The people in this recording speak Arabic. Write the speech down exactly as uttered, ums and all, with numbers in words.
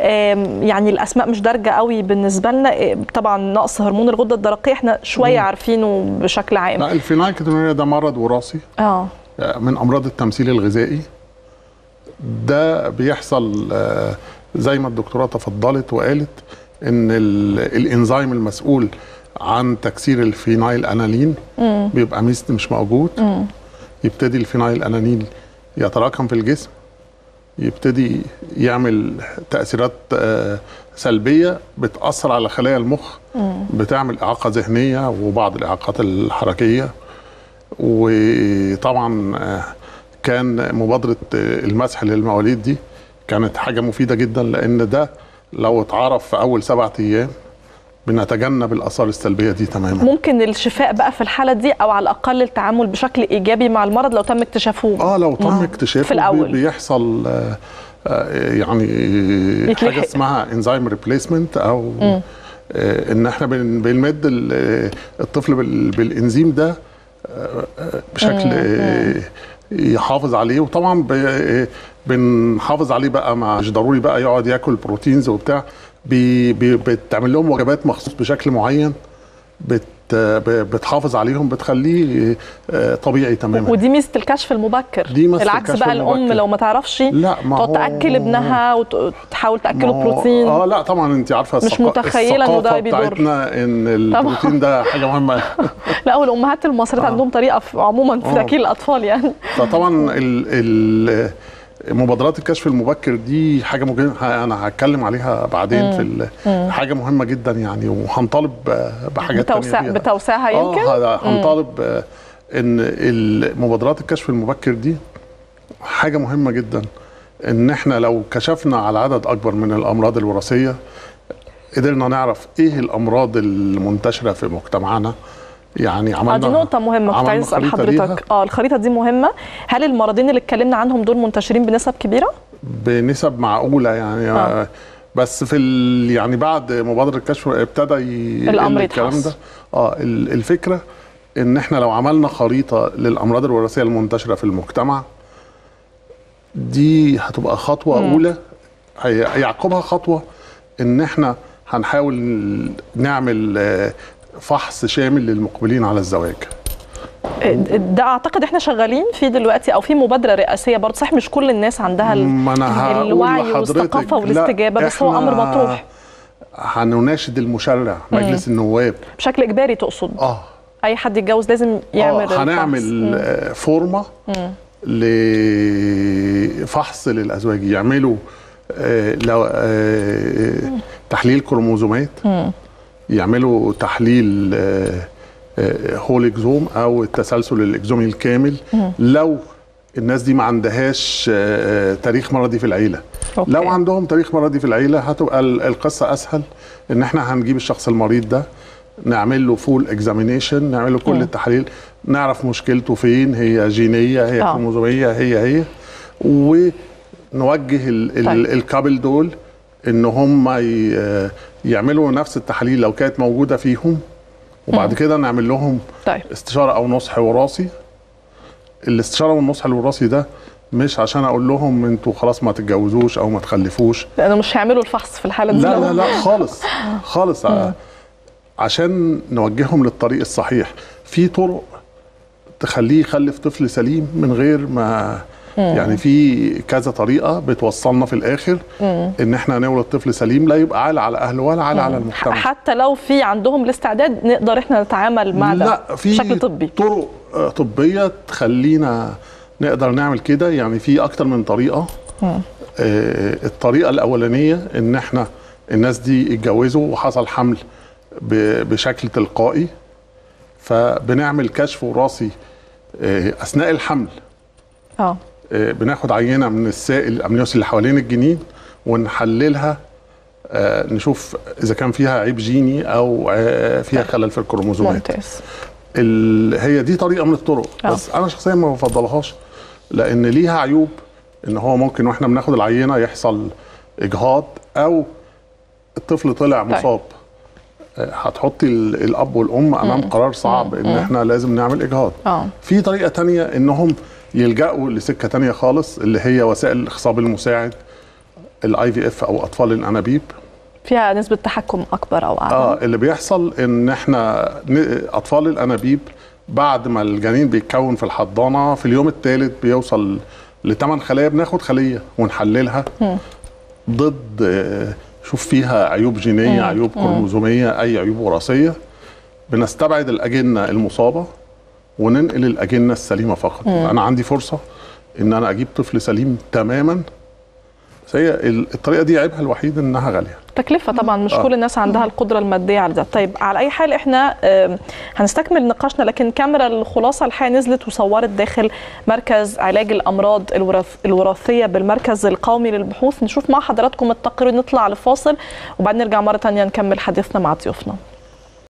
يعني الاسماء مش دارجه قوي بالنسبه لنا. طبعا نقص هرمون الغده الدرقيه احنا شويه مم. عارفينه بشكل عام. لا الفينايلكتونوريا ده مرض وراثي اه من امراض التمثيل الغذائي. ده بيحصل زي ما الدكتوره تفضلت وقالت ان الانزيم المسؤول عن تكسير الفينايل انالين مم. بيبقى ميست مش موجود. مم. يبتدي الفينايل انالين يتراكم في الجسم، يبتدي يعمل تأثيرات سلبية بتأثر على خلايا المخ، مم. بتعمل إعاقة ذهنية وبعض الإعاقات الحركية. وطبعا كان مبادرة المسح للمواليد دي كانت حاجة مفيدة جدا، لأن ده لو اتعرف في أول سبعة أيام بنتجنب الآثار السلبية دي تماما. ممكن الشفاء بقى في الحالة دي أو على الأقل التعامل بشكل إيجابي مع المرض لو تم اكتشافه. اه لو تم آه. اكتشافه في الأول بيحصل آه آه يعني يتلحق. حاجة اسمها انزيم ريبليسمنت أو م. آه إن احنا بنمد الطفل بالإنزيم ده آه بشكل آه يحافظ عليه. وطبعا بنحافظ بنحافظ عليه بقى، مش ضروري بقى يقعد ياكل بروتينز وبتاع، بي بي بتعمل لهم وجبات مخصوص بشكل معين بت بتحافظ عليهم، بتخليه طبيعي تماما. ودي ميزه الكشف المبكر. دي ميزه العكس الكشف بقى المبكر. الام لو ما تعرفش تقعد تاكل ابنها وتحاول تاكله بروتين. اه لا طبعا انت عارفه مش متخيله انه ده بيضر بتاعتنا ان البروتين ده حاجه مهمه. لا والامهات المصريات آه. عندهم طريقه عموما في تاكيل الاطفال يعني. فطبعا ال ال مبادرات الكشف المبكر دي حاجه ممكن انا هتكلم عليها بعدين. مم. في حاجه مهمه جدا يعني، وهنطالب بحاجات بتوسع تانية بتوسعها يمكن. اه هنطالب ان مبادرات الكشف المبكر دي حاجه مهمه جدا، ان احنا لو كشفنا على عدد اكبر من الامراض الوراثيه قدرنا نعرف ايه الامراض المنتشره في مجتمعنا. يعني عملنا اه دي نقطة مهمة كنت عايز اسال حضرتك. اه الخريطة دي مهمة. هل المرضين اللي اتكلمنا عنهم دول منتشرين بنسب كبيرة؟ بنسب معقولة يعني. آه. بس في ال... يعني بعد مبادرة الكشف ابتدى ي... الامر الكلام ده. اه الفكرة ان احنا لو عملنا خريطة للامراض الوراثية المنتشرة في المجتمع دي هتبقى خطوة مم. اولى، هيعقبها خطوة ان احنا هنحاول نعمل آه فحص شامل للمقبلين على الزواج. ده اعتقد احنا شغالين فيه دلوقتي، او في مبادره رئاسيه برضه. صح مش كل الناس عندها الوعي والثقافه والاستجابه، بس هو امر مطروح. هنناشد المشرع مجلس مم. النواب بشكل اجباري تقصد؟ اه اي حد يتجوز لازم يعمل اه هنعمل آه فورمه مم. لفحص للازواج، يعملوا آه لو آه تحليل كروموزومات، مم. يعملوا تحليل هول اكزوم او التسلسل الاكزومي الكامل. مم. لو الناس دي ما عندهاش تاريخ مرضي في العيله. أوكي. لو عندهم تاريخ مرضي في العيله هتبقى القصه اسهل، ان احنا هنجيب الشخص المريض ده نعمل له فول اكزامينيشن، نعمل له كل مم. التحاليل، نعرف مشكلته فين، هي جينيه هي آه. كروموزوميه هي هي ونوجه ال طيب. الكابل دول ان هم يعملوا نفس التحاليل لو كانت موجوده فيهم، وبعد كده نعمل لهم طيب. استشاره او نصح وراثي. الاستشاره والنصح الوراثي ده مش عشان اقول لهم انتوا خلاص ما تتجوزوش او ما تخلفوش، لانه مش هيعملوا الفحص في الحاله دي. لا لا لا خالص خالص. عشان نوجههم للطريق الصحيح. في طرق تخليه يخلف طفل سليم من غير ما مم. يعني في كذا طريقه بتوصلنا في الاخر مم. ان احنا نولد طفل سليم لا يبقى عالة على اهله ولا عالة على المجتمع. حتى لو في عندهم الاستعداد نقدر احنا نتعامل مع ده بشكل طبي. طرق طبيه تخلينا نقدر نعمل كده. يعني في اكتر من طريقه. مم. آه الطريقه الاولانيه ان احنا الناس دي اتجوزوا وحصل حمل بشكل تلقائي، فبنعمل كشف وراثي آه اثناء الحمل. اه بناخد عينه من السائل الامنيوسي اللي حوالين الجنين ونحللها، آه نشوف اذا كان فيها عيب جيني او آه فيها خلل في الكروموزومات. ممتاز. هي دي طريقه من الطرق. أوه. بس انا شخصيا ما بفضلهاش لان ليها عيوب، ان هو ممكن واحنا بناخد العينه يحصل اجهاض او الطفل طلع طيب. مصاب. آه هتحطي الاب والام امام مم. قرار صعب مم. ان احنا لازم نعمل اجهاض. أوه. في طريقه ثانيه انهم يلجأوا لسكه ثانيه خالص اللي هي وسائل الاخصاب المساعد. الاي في اف او اطفال الانابيب فيها نسبه تحكم اكبر او اعلى. اه اللي بيحصل ان احنا اطفال الانابيب بعد ما الجنين بيتكون في الحضانه في اليوم الثالث بيوصل لثمان خلايا، بناخد خليه ونحللها م. ضد شوف فيها عيوب جينيه، م. عيوب كروموزوميه، اي عيوب وراثيه، بنستبعد الاجنه المصابه وننقل الاجنه السليمه فقط. م. انا عندي فرصه ان انا اجيب طفل سليم تماما. هي الطريقه دي عيبها الوحيد انها غاليه، تكلفه طبعا، مش آه. كل الناس عندها القدره الماديه على ده. طيب على اي حال احنا هنستكمل نقاشنا، لكن كاميرا الخلاصه الحقيقه نزلت وصورت داخل مركز علاج الامراض الوراثيه بالمركز القومي للبحوث. نشوف مع حضراتكم التقرير، نطلع لفاصل وبعدين نرجع مره ثانيه نكمل حديثنا مع ضيوفنا.